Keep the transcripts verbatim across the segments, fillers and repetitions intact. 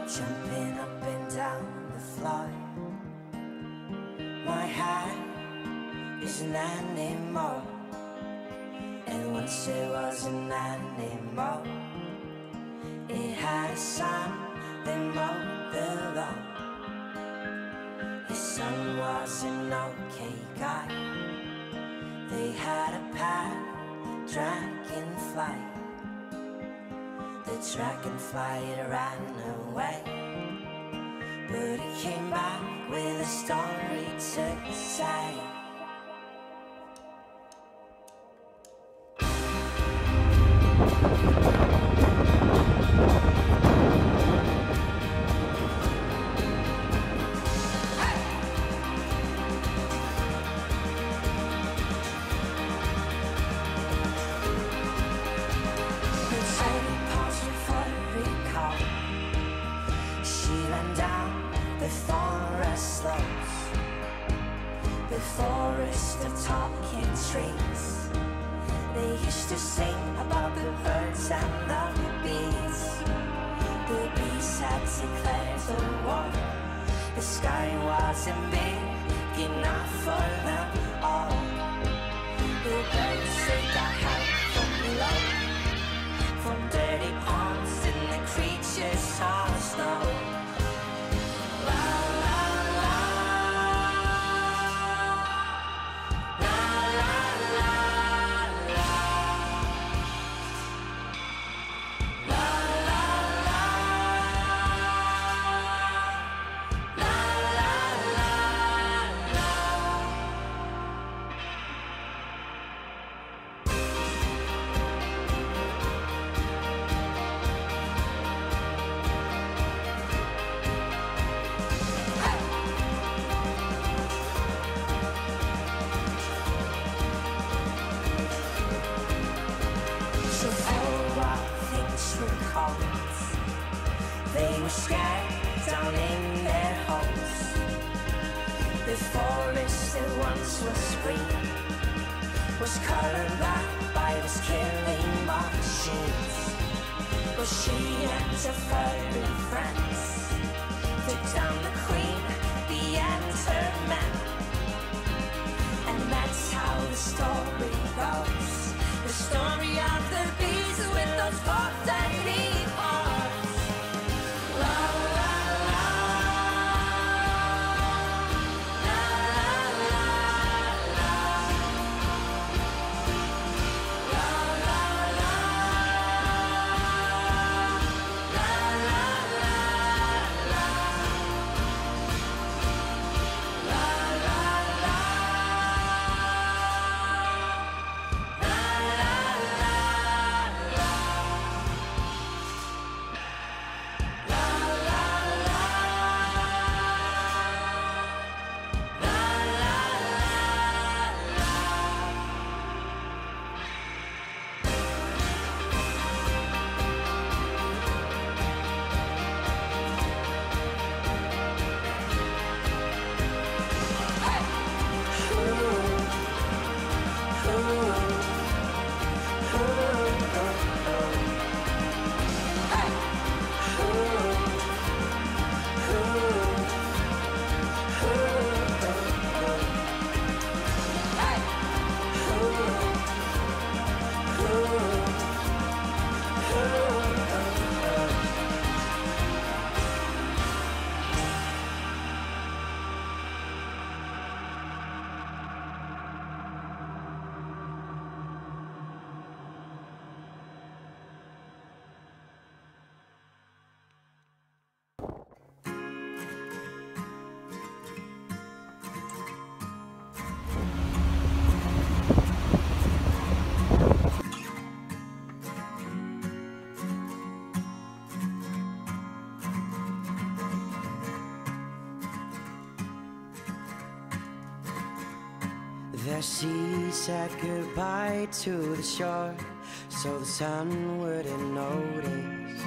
jumping up and down the floor. My heart isn't anymore, and once it wasn't anymore. It had a son that mowed the lawn. His son was an okay guy. They had a pet dragonfly. The dragonfly ran away, but he came back with a story to say. The forest of talking trees. They used to sing about the birds and the bees. The bees had declared the war. The sky wasn't big enough for them all. The birds, they got help from below, from dirty ponds and the creatures all snow. They were scared down in their holes. The forest that once was green was colored black by those killing machines. But she and her furry friends took down the queen, bee and her men. And that's how the story goes, the story of the bees with those four tiny hearts. The sea said goodbye to the shore, so the sun wouldn't notice.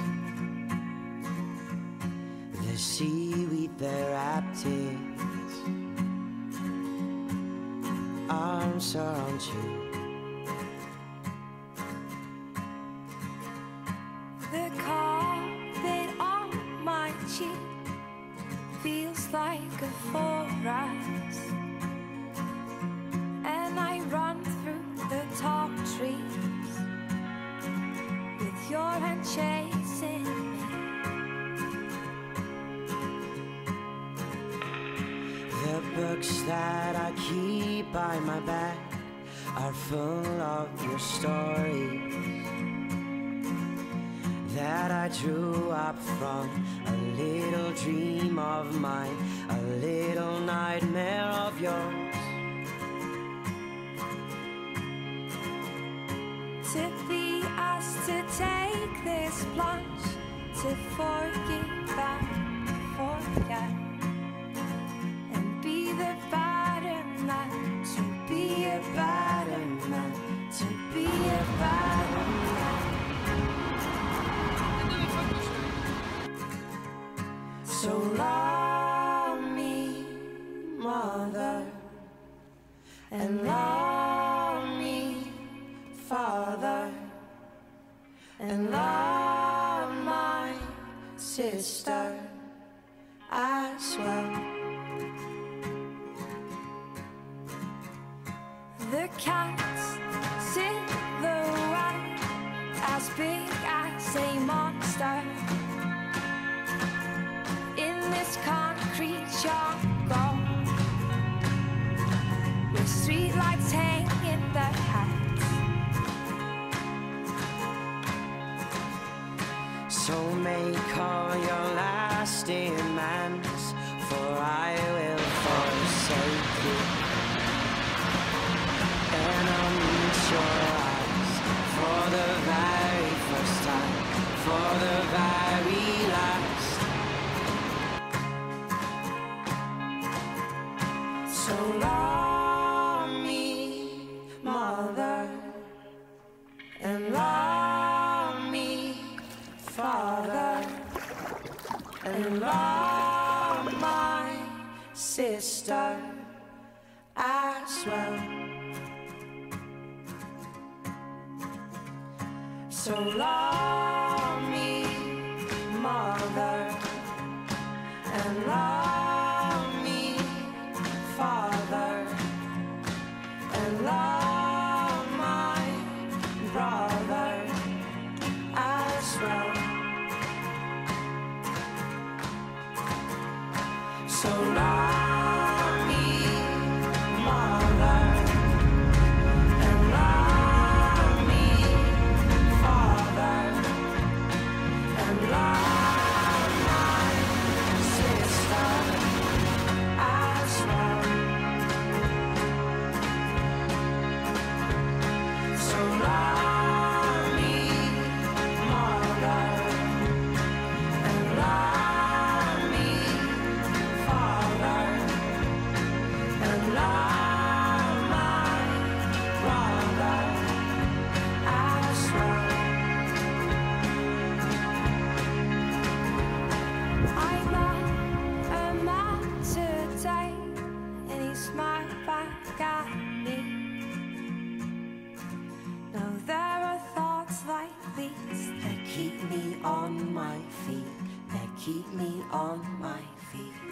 The seaweed there wrapped its arms around you. The carpet on my like a forest, and I run through the tall trees with your hand chasing me. The books that I keep by my back are full of your stories that I drew up from a little dream of mine, a little nightmare of yours. To be asked to take this plunge, to forgive and forget, and be the better man, to be a better man, to be a better man. So love me, Mother, and love me, Father, and love my sister as well. The cat's silhouette as big as a monster in this concrete jungle, with streetlights hanging their hats. So make all your last demands, for I will forsake you, and I'll meet your eyes for the very first time, for the very last. So love me, Mother, and love me, Father, and love my sister as well. So love me, Mother, and love me, Father, and love my brother as well. So love me, Mother, and love me, Father, and love my sister as well. So love me, Mother, and love me, Father, and love my brother as well. I met a man today, and he smiled back at me. Now there are thoughts like these that keep me on my feet, that keep me on my feet.